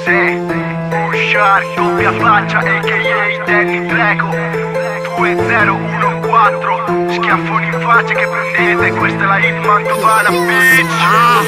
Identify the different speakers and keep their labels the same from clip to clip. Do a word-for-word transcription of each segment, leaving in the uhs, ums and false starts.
Speaker 1: Sì, Bushar, doppia faccia, a k a. Danny Draco due zero uno quattro, schiaffoni in faccia che prendete. Questa è la Hitman Tobana, bitch.
Speaker 2: ah.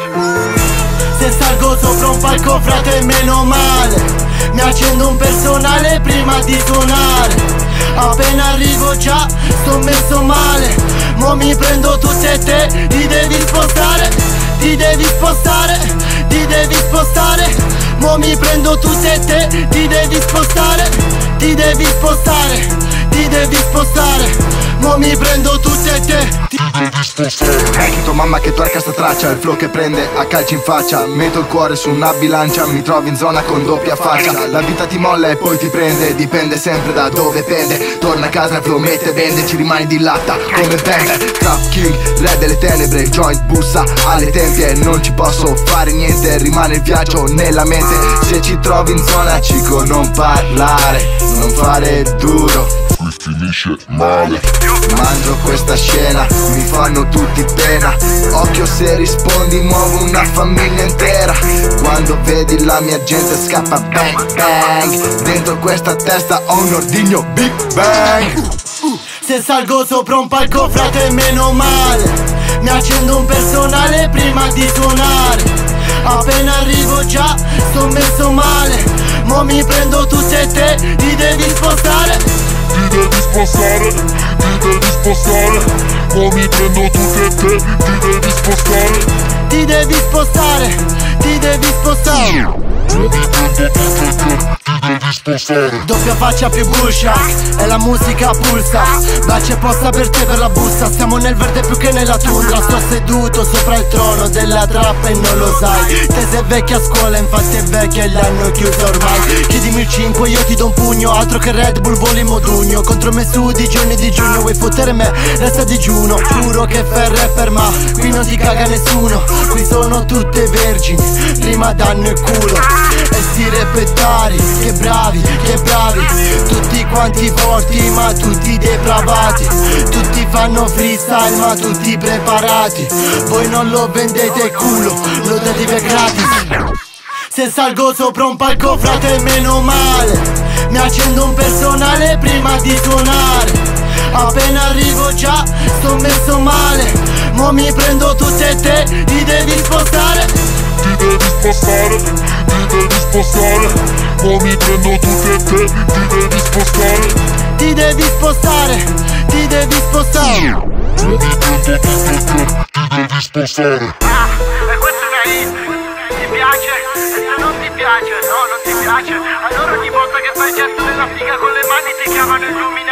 Speaker 2: Se salgo sopra un palco, frate, meno male, mi accendo un personale prima di suonare. Appena arrivo già sto messo male, mo mi prendo tutte te, ti devi spostare, ti devi spostare, ti devi spostare. Mo mi prendo tutte te, ti devi spostare, ti devi spostare, ti devi spostare. Mo mi prendo tutte te, ti devi spostare.
Speaker 3: Ecco tua mamma che torca sta traccia, il flow che prende a calci in faccia. Metto il cuore su una bilancia, mi trovi in zona con doppia faccia. La vita ti molla e poi ti prende, dipende sempre da dove pende. Torna a casa, il flow mette e vende, ci rimani di latta come bende. Trap King, re delle tenebre, il joint bussa alle tempie. Non ci posso fare niente, rimane il viaggio nella mente. Se ci trovi in zona cico, non parlare, non fare duro, finisce male. Mangio questa scena, mi fanno tutti pena. Occhio se rispondi, muovo una famiglia intera. Quando vedi la mia gente scappa bang bang. Dentro questa testa ho un ordigno Big Bang.
Speaker 2: Se salgo sopra un palco, frate, meno male, mi accendo un personale prima di suonare. Appena arrivo già sto messo male, mo mi prendo tutte te, ti devi spostare,
Speaker 4: ti devi spostare, ti devi spostare. Mo mi prendo tutte te, ti devi spostare,
Speaker 2: ti devi spostare, ti devi spostare.
Speaker 4: mo mi prendo tutte te, ti devi spostare.
Speaker 2: Doppia faccia più buscia, e la musica pulsa. Bacia posta per te per la busta. Siamo nel verde più che nella tundra. Sto seduto sopra il trono della trappa e non lo sai. Te sei vecchia a scuola, infatti è vecchia e l'hanno chiusa ormai. Chiedimi il cinque, io ti do un pugno. Altro che Red Bull, voli in modugno. Contro me su di giorni di giugno. Vuoi fottere me, resta a digiuno. Giuro che ferro è ferma, qui non ti caga nessuno. Qui sono tutte vergini, prima danno il culo. E sti repettari, che bravi, che bravi. Tutti quanti forti ma tutti depravati. Tutti fanno freestyle ma tutti preparati. Voi non lo vendete culo, lo date via gratis. Se salgo sopra un palco, frate, meno male, mi accendo un personale prima di suonare. Appena arrivo già sto messo male, mo mi prendo tutte te, ti devi spostare,
Speaker 4: ti devi spostare, ti devi spostare. Mo mi prendo tutte te, ti devi spostare,
Speaker 2: ti devi spostare, ti devi spostare.
Speaker 4: Mo mi prendo tutte te, ti devi spostare.
Speaker 1: Ah, e questa è una hit, ti piace? E se non ti piace, no, non ti piace, allora ogni volta che fai il gesto della figa con le mani ti chiamano Illuminati.